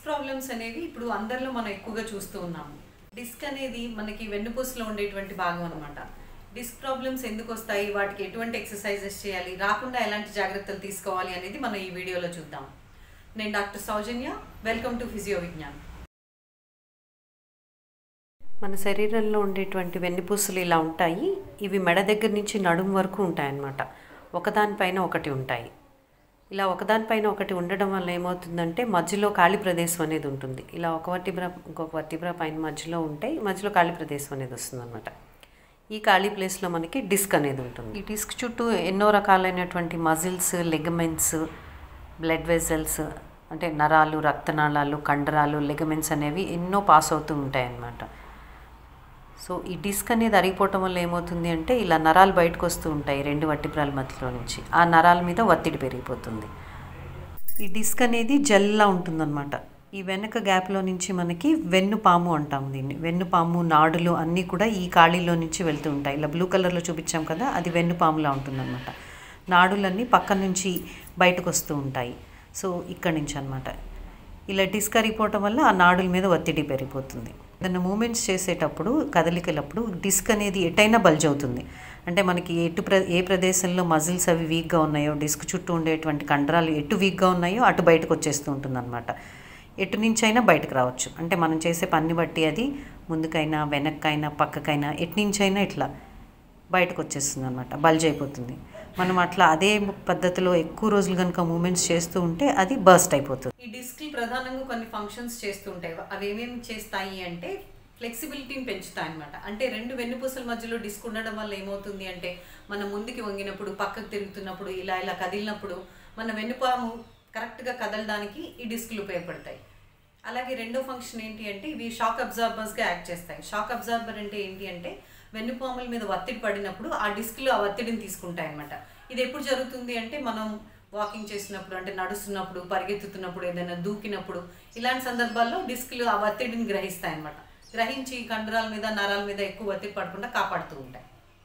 Disc problems అనేవి ఇప్పుడు అందరిలో మనం ఎక్కువగా చూస్తూ ఉన్నాము. డిస్క్ అనేది మనకి వెన్నుపూసలో ఉండేటువంటి భాగం అనమాట. డిస్క్ ప్రాబ్లమ్స్ ఎందుకు వస్తాయి, వాటికి ఎటువంటి ఎక్సర్సైజెస్ చేయాలి, రాకుండా ఎలాంటి జాగ్రత్తలు తీసుకోవాలి అనేది మనం ఈ వీడియోలో చూద్దాం. నేను doctor Sowjanya, welcome to physio Vignan. మన శరీరంలో ఉండేటువంటి వెన్నుపూసలు ఇలా ఉంటాయి. ఇవి మెడ దగ్గర నుంచి నడుము వరకు ఉంటాయన్నమాట. ఒకదానిపైన ఒకటి ఉంటాయి. ఇలా ఒకదానిపైన ఒకటి ఉండడం వల్ల ఏమవుతుందంటే మధ్యలో ఖాళీ ప్రదేశం అనేది ఉంటుంది. ఇలా ఒక వర్టిబ్రా ఇంకొక వర్టిబ్రా పైన మధ్యలో ఉంటాయి, మధ్యలో ఖాళీ ప్రదేశం అనేది వస్తుంది అనమాట. ఈ ఖాళీ ప్లేస్లో మనకి డిస్క్ అనేది ఉంటుంది. ఈ డిస్క్ చుట్టూ ఎన్నో రకాలైనటువంటి మజిల్స్, లెగమెంట్స్, బ్లడ్ వెజల్స్ అంటే నరాలు, రక్తనాళాలు, కండరాలు, లెగమెంట్స్ అనేవి ఎన్నో పాస్ అవుతూ ఉంటాయి అన్నమాట. సో ఈ డిస్క్ అనేది అరిగిపోవటం వల్ల ఏమవుతుంది అంటే ఇలా నరాలు బయటకు వస్తూ ఉంటాయి రెండు వర్టిబ్రాల మధ్యలో నుంచి. ఆ నరాల మీద ఒత్తిడి పెరిగిపోతుంది. ఈ డిస్క్ అనేది జెల్లా ఉంటుందన్నమాట. ఈ వెనక గ్యాప్లో నుంచి మనకి వెన్నుపాము అంటాం దీన్ని. వెన్నుపాము, నాడులు అన్నీ కూడా ఈ ఖాళీలో నుంచి వెళ్తూ ఉంటాయి. ఇలా బ్లూ కలర్లో చూపించాం కదా, అది వెన్నుపాములా ఉంటుందన్నమాట. నాడులన్నీ పక్క నుంచి బయటకు వస్తూ ఉంటాయి. సో ఇక్కడి నుంచి అనమాట. ఇలా డిస్క్ అరిగిపోవటం వల్ల ఆ నాడుల మీద ఒత్తిడి పెరిగిపోతుంది. ఏదైనా మూమెంట్స్ చేసేటప్పుడు, కదలికలప్పుడు డిస్క్ అనేది ఎటైనా బల్జ్ అవుతుంది. అంటే మనకి ఏ ప్రదేశంలో మజిల్స్ అవి వీక్గా ఉన్నాయో, డిస్క్ చుట్టూ ఉండేటువంటి కండరాలు ఎటు వీక్గా ఉన్నాయో అటు బయటకు వచ్చేస్తూ ఉంటుందన్నమాట. ఎటు నుంచి అయినా బయటకు రావచ్చు. అంటే మనం చేసే పని బట్టి అది ముందుకైనా, వెనక్కైనా, పక్కకైనా, ఎటు నుంచి అయినా ఇట్లా బయటకు వచ్చేస్తుంది అనమాట, బల్జ్ అయిపోతుంది. మనం అట్లా అదే పద్ధతిలో ఎక్కువ రోజులు కనుక మూమెంట్స్ చేస్తూ ఉంటే అది బర్స్ట్ అయిపోతుంది. ఈ డిస్క్లు ప్రధానంగా కొన్ని ఫంక్షన్స్ చేస్తూ ఉంటాయి. అవి ఏమేమి చేస్తాయి అంటే ఫ్లెక్సిబిలిటీని పెంచుతాయి అనమాట. అంటే రెండు వెన్నుపూసల మధ్యలో డిస్క్ ఉండడం వల్ల ఏమవుతుంది అంటే మనం ముందుకి వంగినప్పుడు, పక్కకు తిరుగుతున్నప్పుడు, ఇలా ఇలా కదిలినప్పుడు మన వెన్నుపాము కరెక్ట్గా కదలడానికి ఈ డిస్క్లు ఉపయోగపడతాయి. అలాగే రెండో ఫంక్షన్ ఏంటి అంటే ఇవి షాక్ అబ్జార్బర్స్గా యాక్ట్ చేస్తాయి. షాక్ అబ్జార్బర్ అంటే ఏంటి అంటే వెన్నుపాముల మీద ఒత్తిడి పడినప్పుడు ఆ డిస్క్లు ఆ ఒత్తిడిని తీసుకుంటాయి అన్నమాట. ఇది ఎప్పుడు జరుగుతుంది అంటే మనం వాకింగ్ చేసినప్పుడు, అంటే నడుస్తున్నప్పుడు, పరిగెత్తుతున్నప్పుడు, ఏదైనా దూకినప్పుడు, ఇలాంటి సందర్భాల్లో డిస్క్లు ఆ ఒత్తిడిని గ్రహిస్తాయి అన్నమాట. గ్రహించి కండరాల మీద, నరాల మీద ఎక్కువ ఒత్తిడి పడకుండా కాపాడుతూ ఉంటాయి.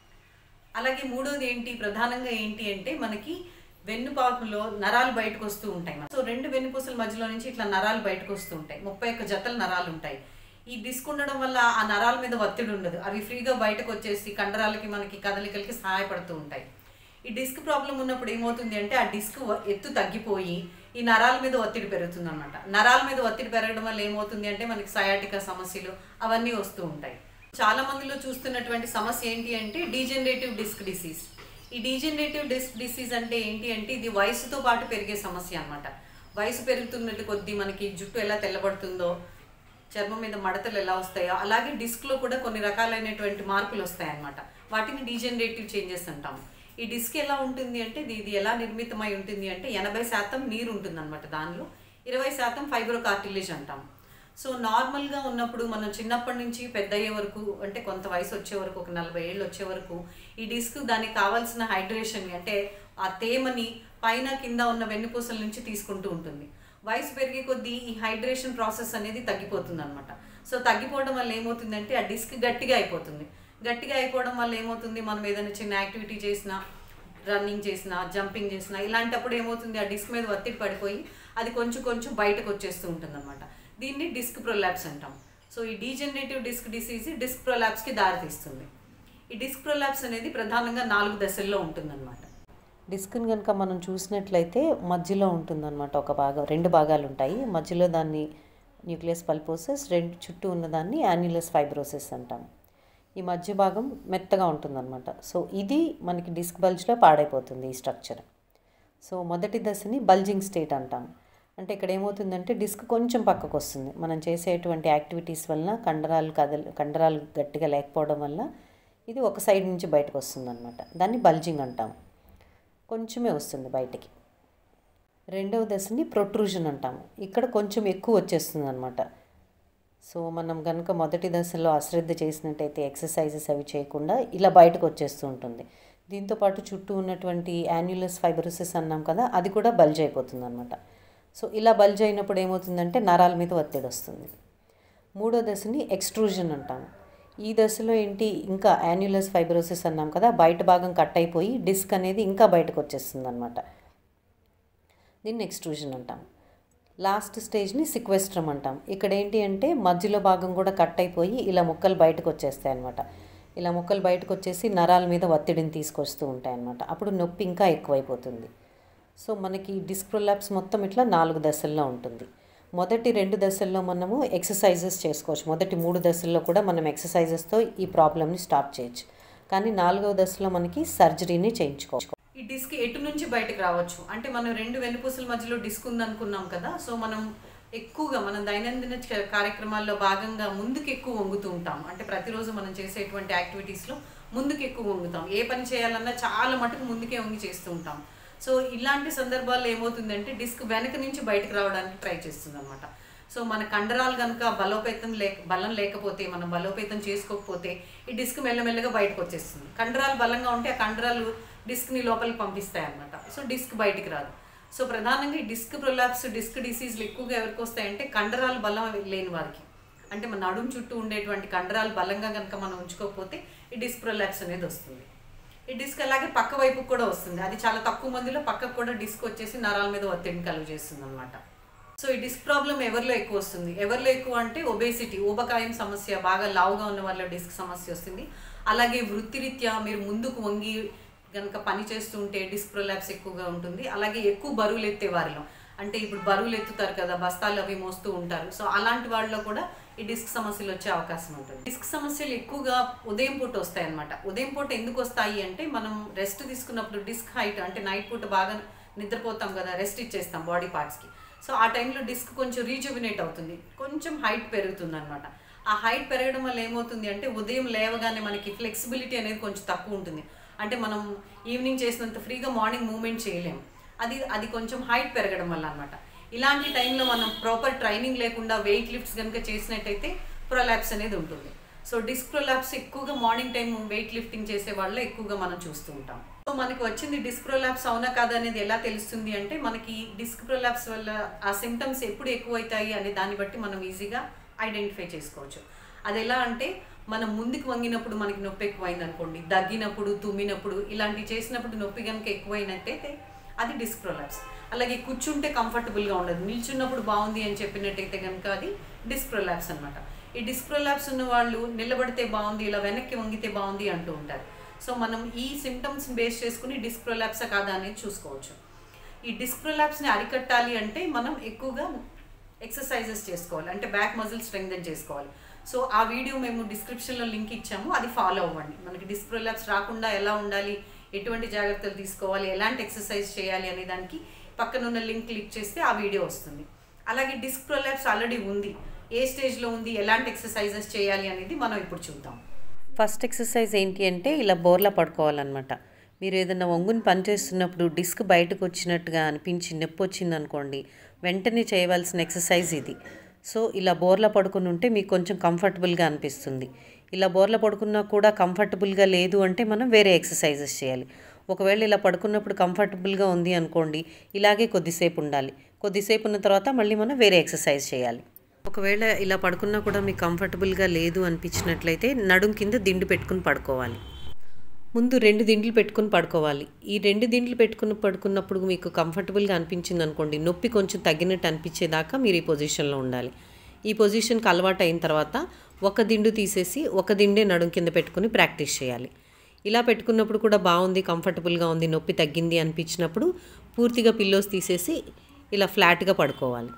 అలాగే మూడోది ఏంటి, ప్రధానంగా ఏంటి అంటే మనకి వెన్నుపాములో నరాలు బయటకు వస్తూ ఉంటాయి. సో రెండు వెన్నుపూసల మధ్యలో నుంచి ఇట్లా నరాలు బయటకు వస్తూ ఉంటాయి. 31 జతల నరాలు ఉంటాయి. ఈ డిస్క్ ఉండడం వల్ల ఆ నరాల మీద ఒత్తిడి ఉండదు. అవి ఫ్రీగా బయటకు వచ్చేసి కండరాలకి, మనకి కదలికలకి సహాయపడుతూ ఉంటాయి. ఈ డిస్క్ ప్రాబ్లం ఉన్నప్పుడు ఏమవుతుంది అంటే ఆ డిస్క్ ఎత్తు తగ్గిపోయి ఈ నరాల మీద ఒత్తిడి పెరుగుతుంది అనమాట. నరాల మీద ఒత్తిడి పెరగడం వల్ల ఏమవుతుంది అంటే మనకి సయాటికా సమస్యలు అవన్నీ వస్తూ ఉంటాయి. చాలా మందిలో చూస్తున్నటువంటి సమస్య ఏంటి అంటే డీజనరేటివ్ డిస్క్ డిసీజ్. ఈ డీజనరేటివ్ డిస్క్ డిసీజ్ అంటే ఏంటి అంటే ఇది వయసుతో పాటు పెరిగే సమస్య అనమాట. వయసు పెరుగుతున్నట్టు కొద్దీ మనకి జుట్టు ఎలా తెల్లబడుతుందో, చర్మం మీద మడతలు ఎలా వస్తాయో, అలాగే డిస్క్లో కూడా కొన్ని రకాలైనటువంటి మార్పులు వస్తాయి అన్నమాట. వాటిని డీజనరేటివ్ చేంజెస్ అంటాము. ఈ డిస్క్ ఎలా ఉంటుంది అంటే ఇది ఎలా నిర్మితమై ఉంటుంది అంటే 80% నీరు ఉంటుంది అనమాట. దానిలో 20% ఫైబ్రో కార్టిలేజ్ అంటాము. సో నార్మల్గా ఉన్నప్పుడు మనం చిన్నప్పటి నుంచి పెద్ద అయ్యే వరకు, అంటే కొంత వయసు వచ్చే వరకు, ఒక 40 ఏళ్ళు వచ్చే వరకు ఈ డిస్క్ దానికి కావాల్సిన హైడ్రేషన్ అంటే ఆ తేమని పైన కింద ఉన్న వెన్నుపూసల నుంచి తీసుకుంటూ ఉంటుంది. వయసు పెరిగే కొద్దీ ఈ హైడ్రేషన్ ప్రాసెస్ అనేది తగ్గిపోతుంది అనమాట. సో తగ్గిపోవడం వల్ల ఏమవుతుందంటే ఆ డిస్క్ గట్టిగా అయిపోతుంది. గట్టిగా అయిపోవడం వల్ల ఏమవుతుంది, మనం ఏదైనా చిన్న యాక్టివిటీ చేసినా, రన్నింగ్ చేసినా, జంపింగ్ చేసినా, ఇలాంటప్పుడు ఏమవుతుంది ఆ డిస్క్ మీద ఒత్తిడి పడిపోయి అది కొంచెం కొంచెం బయటకు వచ్చేస్తూ ఉంటుంది అనమాట. దీన్ని డిస్క్ ప్రొలాప్స్ అంటాం. సో ఈ డీజనరేటివ్ డిస్క్ డిసీజ్ డిస్క్ ప్రొలాప్స్కి దారితీస్తుంది. ఈ డిస్క్ ప్రొలాప్స్ అనేది ప్రధానంగా 4 దశల్లో ఉంటుందన్నమాట. డిస్క్ని కనుక మనం చూసినట్లయితే మధ్యలో ఉంటుందన్నమాట. ఒక భాగం, 2 భాగాలు ఉంటాయి. మధ్యలో దాన్ని న్యూక్లియస్ పల్పోసస్, రెండు చుట్టూ ఉన్నదాన్ని యాన్యులస్ ఫైబ్రోసిస్ అంటాం. ఈ మధ్య భాగం మెత్తగా ఉంటుందన్నమాట. సో ఇది మనకి డిస్క్ బల్జ్లో పాడైపోతుంది ఈ స్ట్రక్చర్. సో మొదటి దశని బల్జింగ్ స్టేట్ అంటాం. అంటే ఇక్కడ ఏమవుతుందంటే డిస్క్ కొంచెం పక్కకు వస్తుంది. మనం చేసేటువంటి యాక్టివిటీస్ వలన కండరాలు గట్టిగా లేకపోవడం వల్ల ఇది ఒక సైడ్ నుంచి బయటకు వస్తుంది అనమాట. దాన్ని బల్జింగ్ అంటాం. కొంచెమే వస్తుంది బయటికి. రెండవ దశని ప్రొట్రూజన్ అంటాము. ఇక్కడ కొంచెం ఎక్కువ వచ్చేస్తుంది అనమాట. సో మనం కనుక మొదటి దశలో అశ్రద్ధ చేసినట్టయితే, ఎక్సర్సైజెస్ అవి చేయకుండా ఇలా బయటకు వచ్చేస్తూ ఉంటుంది. దీంతోపాటు చుట్టూ ఉన్నటువంటి యాన్యులస్ ఫైబ్రోసిస్ అన్నాం కదా, అది కూడా బల్జ్ అయిపోతుంది అనమాట. సో ఇలా బల్జ్ అయినప్పుడు ఏమవుతుందంటే నరాల మీద ఒత్తిడి వస్తుంది. మూడో దశని ఎక్స్ట్రూజన్ అంటాము. ఈ దశలో ఏంటి, ఇంకా యాన్యులస్ ఫైబ్రోసిస్ అన్నాం కదా, బయట భాగం కట్ అయిపోయి డిస్క్ అనేది ఇంకా బయటకు వచ్చేస్తుంది అనమాట. దీన్ని ఎక్స్ట్రూజన్ అంటాం. లాస్ట్ స్టేజ్ని సిక్వెస్ట్రమ్ అంటాం. ఇక్కడ ఏంటి అంటే మధ్యలో భాగం కూడా కట్ అయిపోయి ఇలా ముక్కలు బయటకు వచ్చేస్తాయి అన్నమాట. ఇలా ముక్కలు బయటకు వచ్చేసి నరాల మీద ఒత్తిడిని తీసుకొస్తూ ఉంటాయి అన్నమాట. అప్పుడు నొప్పి ఇంకా ఎక్కువైపోతుంది. సో మనకి డిస్క్ ప్రొలాప్స్ మొత్తం ఇట్లా 4 దశల్లో ఉంటుంది. మొదటి 2 దశల్లో మనము ఎక్సర్సైజెస్ చేసుకోవచ్చు. మొదటి 3 దశల్లో కూడా మనం ఎక్సర్సైజెస్తో ఈ ప్రాబ్లమ్ని స్టాప్ చేయొచ్చు. కానీ 4వ దశలో మనకి సర్జరీని చేయించుకోవచ్చు. ఈ డిస్క్ ఎటు నుంచి బయటకు రావచ్చు అంటే మనం 2 వెన్నుపూసల మధ్యలో డిస్క్ ఉందనుకున్నాం కదా. సో మనం ఎక్కువగా మనం దైనందిన కార్యక్రమాల్లో భాగంగా ముందుకు ఎక్కువ వంగుతూ ఉంటాం. అంటే ప్రతిరోజు మనం చేసేటువంటి యాక్టివిటీస్లో ముందుకు ఎక్కువ వంగుతాం. ఏ పని చేయాలన్నా చాలా మటుకు ముందుకే వంగి చేస్తూ ఉంటాం. సో ఇలాంటి సందర్భాల్లో ఏమవుతుందంటే డిస్క్ వెనక నుంచి బయటకు రావడానికి ట్రై చేస్తుంది అనమాట. సో మన కండరాలు కనుక బలం లేకపోతే, మనం బలోపేతం చేసుకోకపోతే ఈ డిస్క్ మెల్లమెల్లగా బయటకు వచ్చేస్తుంది. కండరాలు బలంగా ఉంటే ఆ కండరాలు డిస్క్ని లోపలికి పంపిస్తాయి అన్నమాట. సో డిస్క్ బయటికి రాదు. సో ప్రధానంగా ఈ డిస్క్ ప్రొలాప్స్, డిస్క్ డిసీజ్లు ఎక్కువగా ఎవరికి వస్తాయంటే కండరాలు బలం లేని వారికి. అంటే మన నడుము చుట్టూ ఉండేటువంటి కండరాలు బలంగా కనుక మనం ఉంచుకోకపోతే ఈ డిస్క్ ప్రొలాప్స్ అనేది వస్తుంది. ఈ డిస్క్ అలాగే పక్క వైపుకు కూడా వస్తుంది. అది చాలా తక్కువ మందిలో పక్కకు కూడా డిస్క్ వచ్చేసి నరాల మీద ఒత్తిడిని కలుగజేస్తుంది అనమాట. సో ఈ డిస్క్ ప్రాబ్లం ఎవరిలో ఎక్కువ వస్తుంది? ఎవరిలో ఎక్కువ అంటే ఒబేసిటీ, ఊబకాయం సమస్య, బాగా లావుగా ఉన్న వాళ్ళ డిస్క్ సమస్య వస్తుంది. అలాగే వృత్తిరీత్యా మీరు ముందుకు వంగి కనుక పని చేస్తుంటే డిస్క్ ప్రొలాప్స్ ఎక్కువగా ఉంటుంది. అలాగే ఎక్కువ బరువులు ఎత్తే వారిలో, అంటే ఇప్పుడు బరువులు ఎత్తుతారు కదా, బస్తాలు అవి మోస్తూ ఉంటారు. సో అలాంటి వాళ్ళలో కూడా ఈ డిస్క్ సమస్యలు వచ్చే అవకాశం ఉంటుంది. డిస్క్ సమస్యలు ఎక్కువగా ఉదయం పూట వస్తాయి అన్నమాట. ఉదయం పూట ఎందుకు వస్తాయి అంటే మనం రెస్ట్ తీసుకున్నప్పుడు డిస్క్ హైట్, అంటే నైట్ పూట బాగా నిద్రపోతాం కదా, రెస్ట్ ఇచ్చేస్తాం బాడీ పార్ట్స్కి. సో ఆ టైంలో డిస్క్ కొంచెం రీజువినేట్ అవుతుంది, కొంచెం హైట్ పెరుగుతుంది అనమాట. ఆ హైట్ పెరగడం వల్ల ఏమవుతుంది అంటే ఉదయం లేవగానే మనకి ఫ్లెక్సిబిలిటీ అనేది కొంచెం తక్కువ ఉంటుంది. అంటే మనం ఈవినింగ్ చేసినంత ఫ్రీగా మార్నింగ్ మూవ్మెంట్ చేయలేము. అది కొంచెం హైట్ పెరగడం వల్ల అనమాట. ఇలాంటి టైంలో మనం ప్రాపర్ ట్రైనింగ్ లేకుండా వెయిట్ లిఫ్ట్స్ కనుక చేసినట్టయితే ప్రొలాప్స్ అనేది ఉంటుంది. సో డిస్క్ ప్రొలాప్స్ ఎక్కువగా మార్నింగ్ టైం వెయిట్ లిఫ్టింగ్ చేసే వాళ్ళు ఎక్కువగా మనం చూస్తూ ఉంటాం. సో మనకి వచ్చింది డిస్క్ ప్రొలాప్స్ అవునా కాదా అనేది ఎలా తెలుస్తుంది అంటే మనకి డిస్క్ ప్రొలాప్స్ వల్ల ఆ సిమ్టమ్స్ ఎప్పుడు ఎక్కువైతాయి అనే దాన్ని బట్టి మనం ఈజీగా ఐడెంటిఫై చేసుకోవచ్చు. అది ఎలా అంటే మనం ముందుకు వంగినప్పుడు మనకి నొప్పి ఎక్కువైంది అనుకోండి, దగ్గినప్పుడు, తుమ్మినప్పుడు, ఇలాంటివి చేసినప్పుడు నొప్పి కనుక ఎక్కువైనట్టయితే అది డిస్క్ ప్రొలాప్స్. అలాగే కూర్చుంటే కంఫర్టబుల్గా ఉండదు, నిల్చున్నప్పుడు బాగుంది అని చెప్పినట్టయితే కనుక అది డిస్క్ ప్రొలాప్స్ అనమాట. ఈ డిస్క్ ప్రొలాప్స్ ఉన్న వాళ్ళు నిలబడితే బాగుంది, ఇలా వెనక్కి వంగితే బాగుంది అంటూ ఉంటారు. సో మనం ఈ సిమ్టమ్స్ని బేస్ చేసుకుని డిస్క్ ప్రొలాప్సా కాదా అనేది చూసుకోవచ్చు. ఈ డిస్క్ ప్రొలాప్స్ని అరికట్టాలి అంటే మనం ఎక్కువగా ఎక్సర్సైజెస్ చేసుకోవాలి, అంటే బ్యాక్ మజిల్ స్ట్రెంగ్థెన్ చేసుకోవాలి. సో ఆ వీడియో మేము డిస్క్రిప్షన్లో లింక్ ఇచ్చాము, అది ఫాలో అవ్వండి. మనకి డిస్క్ ప్రొలాప్స్ రాకుండా ఎలా ఉండాలి, ఎటువంటి జాగ్రత్తలు తీసుకోవాలి, ఎలాంటి ఎక్సర్సైజ్ చేయాలి అనే దానికి పక్కనున్న లింక్ క్లిక్ చేస్తే ఆ వీడియో వస్తుంది. అలాగే డిస్క్ ప్రొలాప్స్ ఆల్రెడీ ఉంది, ఏ స్టేజ్లో ఉంది, ఎలాంటి ఎక్సర్సైజెస్ చేయాలి అనేది మనం ఇప్పుడు చూద్దాం. ఫస్ట్ ఎక్సర్సైజ్ ఏంటి అంటే ఇలా బోర్లా పడుకోవాలన్నమాట. మీరు ఏదైనా వంగుని పని చేస్తున్నప్పుడు డిస్క్ బయటకు వచ్చినట్టుగా అనిపించి నొప్పి వచ్చింది అనుకోండి, వెంటనే చేయవలసిన ఎక్సర్సైజ్ ఇది. సో ఇలా బోర్లా పడుకుని ఉంటే మీకు కొంచెం కంఫర్టబుల్గా అనిపిస్తుంది. ఇలా బోర్లా పడుకున్నా కూడా కంఫర్టబుల్గా లేదు అంటే మనం వేరే ఎక్సర్సైజెస్ చేయాలి. ఒకవేళ ఇలా పడుకున్నప్పుడు కంఫర్టబుల్గా ఉంది అనుకోండి, ఇలాగే కొద్దిసేపు ఉండాలి. కొద్దిసేపు ఉన్న తర్వాత మళ్ళీ మనం వేరే ఎక్సర్సైజ్ చేయాలి. ఒకవేళ ఇలా పడుకున్నా కూడా మీకు కంఫర్టబుల్గా లేదు అనిపించినట్లయితే నడుం కింద దిండు పెట్టుకుని పడుకోవాలి. ముందు 2 దిండ్లు పెట్టుకుని పడుకోవాలి. ఈ 2 దిండ్లు పెట్టుకుని పడుకున్నప్పుడు మీకు కంఫర్టబుల్గా అనిపించింది అనుకోండి, నొప్పి కొంచెం తగ్గినట్టు అనిపించేదాకా మీరు ఈ పొజిషన్లో ఉండాలి. ఈ పొజిషన్కి అలవాటు అయిన తర్వాత ఒక దిండు తీసేసి ఒక దిండే నడుం కింద పెట్టుకుని ప్రాక్టీస్ చేయాలి. ఇలా పెట్టుకున్నప్పుడు కూడా బాగుంది, కంఫర్టబుల్గా ఉంది, నొప్పి తగ్గింది అనిపించినప్పుడు పూర్తిగా పిల్లోస్ తీసేసి ఇలా ఫ్లాట్గా పడుకోవాలి.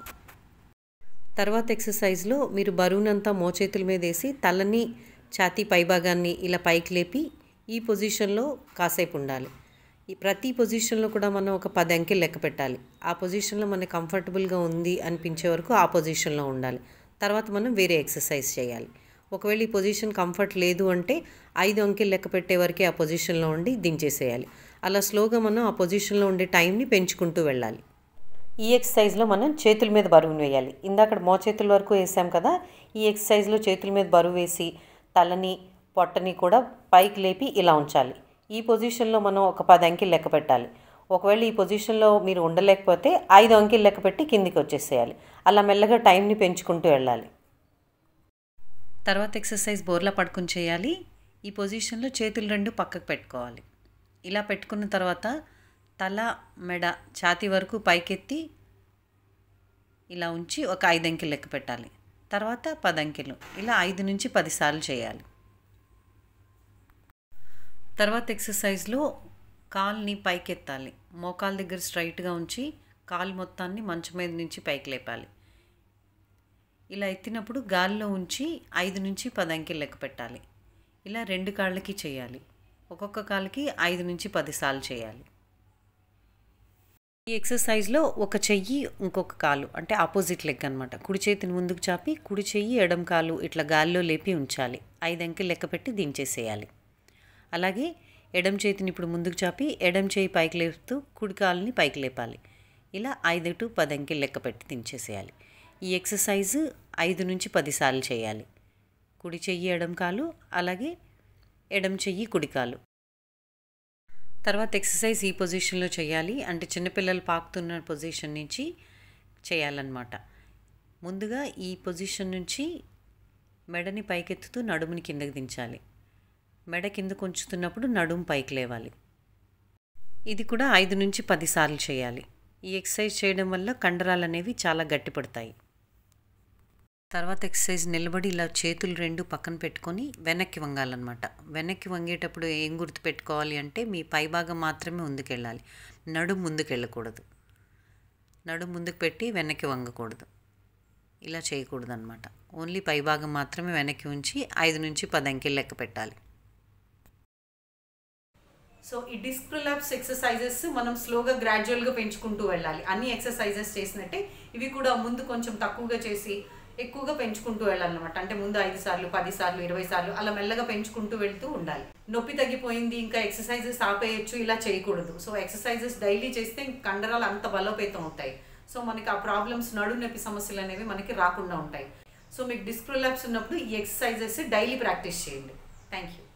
తర్వాత ఎక్సర్సైజ్లో మీరు బరువునంతా మోచేతుల మీద వేసి తలని, ఛాతీ పైభాగాన్ని ఇలా పైకి లేపి ఈ పొజిషన్లో కాసేపు ఉండాలి. ఈ ప్రతి పొజిషన్లో కూడా మనం ఒక 10 అంకెలు లెక్క పెట్టాలి. ఆ పొజిషన్లో మనకి కంఫర్టబుల్గా ఉంది అనిపించే వరకు ఆ పొజిషన్లో ఉండాలి. తర్వాత మనం వేరే ఎక్సర్సైజ్ చేయాలి. ఒకవేళ ఈ పొజిషన్ కంఫర్ట్ లేదు అంటే 5 అంకెలు లెక్క పెట్టే వరకే ఆ పొజిషన్లో ఉండి దించేసేయాలి. అలా స్లోగా మనం ఆ పొజిషన్లో ఉండే టైంని పెంచుకుంటూ వెళ్ళాలి. ఈ ఎక్సర్సైజ్లో మనం చేతుల మీద బరువును వేయాలి. ఇందాక మోచేతుల వరకు వేసాం కదా, ఈ ఎక్సర్సైజ్లో చేతుల మీద బరువు వేసి తలని, పొట్టని కూడా పైకి లేపి ఇలా ఉంచాలి. ఈ పొజిషన్లో మనం ఒక 10 అంకెలు లెక్క పెట్టాలి. ఒకవేళ ఈ పొజిషన్లో మీరు ఉండలేకపోతే 5 అంకెలు లెక్క పెట్టి కిందికి వచ్చేసేయాలి. అలా మెల్లగా టైంని పెంచుకుంటూ వెళ్ళాలి. తర్వాత ఎక్సర్సైజ్ బోర్లా పడుకుని చేయాలి. ఈ పొజిషన్లో చేతులు 2 పక్కకు పెట్టుకోవాలి. ఇలా పెట్టుకున్న తర్వాత తల, మెడ, ఛాతీ వరకు పైకెత్తి ఇలా ఉంచి ఒక 5 అంకెలు లెక్క పెట్టాలి. తర్వాత 10 అంకెలు, ఇలా 5 నుంచి 10 సార్లు చేయాలి. తర్వాత ఎక్సర్సైజ్లో కాల్ని పైకెత్తాలి. మోకాల దగ్గర స్ట్రైట్గా ఉంచి కాలు మొత్తాన్ని మంచం మీద నుంచి పైకి లేపాలి. ఇలా ఎత్తినప్పుడు గాలిలో ఉంచి 5 నుంచి 10 అంకెలు లెక్క పెట్టాలి. ఇలా 2 కాళ్ళకి చేయాలి. ఒక్కొక్క కాలుకి 5 నుంచి 10 సార్లు చేయాలి. ఈ ఎక్సర్సైజ్లో ఒక చెయ్యి ఇంకొక కాలు అంటే ఆపోజిట్ లెగ్ అనమాట. కుడి చేతిని ముందుకు చాపి కుడి చెయ్యి ఎడం కాలు ఇట్లా గాలిలో లేపి ఉంచాలి. 5 అంకెలు లెక్క పెట్టి దించేసేయాలి. అలాగే ఎడం చేతిని ఇప్పుడు ముందుకు చాపి ఎడం చేయి పైకి లేపుతూ కుడి కాలుని పైకి లేపాలి. ఇలా 5 to 10 అంకెలు లెక్క పెట్టి దించేసేయాలి. ఈ ఎక్సర్సైజ్ 5 నుంచి 10 సార్లు చేయాలి. కుడి చెయ్యి ఎడం కాలు, అలాగే ఎడం చెయ్యి కుడి కాలు. తర్వాత ఎక్సర్సైజ్ ఈ పొజిషన్లో చేయాలి. అంటే చిన్నపిల్లలు పాకుతున్న పొజిషన్ నుంచి చేయాలన్నమాట. ముందుగా ఈ పొజిషన్ నుంచి మెడని పైకెత్తుతూ నడుముని కిందకి దించాలి. మెడ కిందకు ఉంచుతున్నప్పుడు నడుము పైకి లేవాలి. ఇది కూడా 5 నుంచి 10 సార్లు చేయాలి. ఈ ఎక్సర్సైజ్ చేయడం వల్ల కండరాలు అనేవి చాలా గట్టిపడతాయి. తర్వాత ఎక్సర్సైజ్ నిలబడి ఇలా చేతులు 2 పక్కన పెట్టుకొని వెనక్కి వంగాలన్నమాట. వెనక్కి వంగేటప్పుడు ఏం గుర్తు పెట్టుకోవాలి అంటే మీ పైభాగం మాత్రమే ముందుకెళ్ళాలి, నడుము ముందుకు వెళ్ళకూడదు. నడుము ముందుకు పెట్టి వెనక్కి వంగకూడదు, ఇలా చేయకూడదు అనమాట. ఓన్లీ పైభాగం మాత్రమే వెనక్కి ఉంచి 5 నుంచి 10 అంకెలు లెక్క పెట్టాలి. సో ఈ డిస్క్ ప్రిలాప్స్ ఎక్సర్సైజెస్ మనం స్లోగా గ్రాడ్యువల్గా పెంచుకుంటూ వెళ్ళాలి. అన్ని ఎక్సర్సైజెస్ చేసినట్టే ఇవి కూడా ముందు కొంచెం తక్కువగా చేసి ఎక్కువగా పెంచుకుంటూ వెళ్ళాలన్నమాట. అంటే ముందు 5 సార్లు 10 సార్లు 20 సార్లు అలా మెల్లగా పెంచుకుంటూ వెళ్తూ ఉండాలి. నొప్పి తగ్గిపోయింది ఇంకా ఎక్సర్సైజెస్ ఆపేయచ్చు ఇలా చేయకూడదు. సో ఎక్సర్సైజెస్ డైలీ చేస్తే కండరాలు అంత బలోపేతం అవుతాయి. సో మనకి ఆ ప్రాబ్లమ్స్ నడుము నొప్పి సమస్యలు అనేవి మనకి రాకుండా ఉంటాయి. సో మీకు డిస్క్ ప్రిలాప్స్ ఉన్నప్పుడు ఈ ఎక్సర్సైజెస్ డైలీ ప్రాక్టీస్ చేయండి. Thank you.